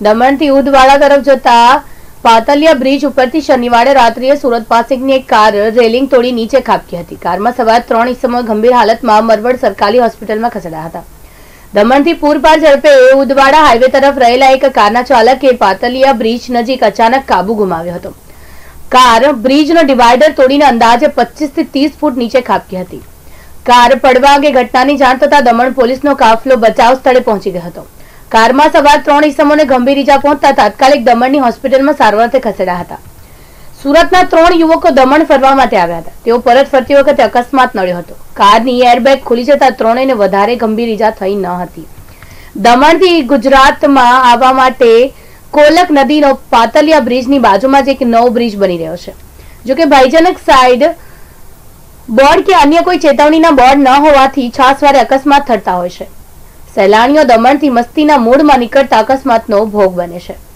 દમણથી ઉદવાડા તરફ જતા પાતલિયા બ્રિજ ઉપરથી શનિવારે રાત્રિએ સુરત પાસેની એક કાર રેલિંગ તોડી નીચે ખાબકી હતી। કારમાં સવાર 3 ઇસમો ગંભીર હાલતમાં મરવડ સરકારી હોસ્પિટલમાં ખસેડાયા હતા। દમણથી પૂરપાર ઝડપે ઉદવાડા હાઈવે તરફ રહેલા એક કારના ચાલકે પાતલિયા બ્રિજ નજીક અચાનક કાબુ ગુમાવ્યો હતો। કાર બ્રિજનો ડિવાઈડર તોડીને અંદાજે 25 થી 30 ફૂટ નીચે ખાબકી હતી। કાર પડવા અંગે ઘટનાની જાણ થતા દમણ પોલીસનો કાફલો બચાવ સ્થળે પહોંચી ગયો હતો। કારમાં સવાર 3 ઇસમોને ગંભીર ઈજા પહોંચતા તાત્કાલિક દમણની હોસ્પિટલમાં સારવારથી ખસેડાયા હતા। સુરતના 3 યુવકો દમણ ફરવા માટે આવ્યા હતા। તેઓ પરત ફરતી વખતે અકસ્માત નડ્યો હતો। કારની એરબેગ ખુલી જતા ત્રણેયને વધારે ગંભીર ઈજા થઈ ન હતી। દમણથી ગુજરાતમાં આવવા માટે કોલક નદીનો પાતલિયા બ્રિજની બાજુમાં જ એક નવો બ્રિજ બની રહ્યો છે। જોકે ભયજનક સાઈડ બોર્ડ કે અન્ય કોઈ ચેતવણીના બોર્ડ ન હોવાથી છાસવારે અકસ્માત થતા હોય છે। સહેલાણીઓ દમણથી મસ્તીના મૂડમાં નીકળતા અકસ્માતનો ભોગ બને છે।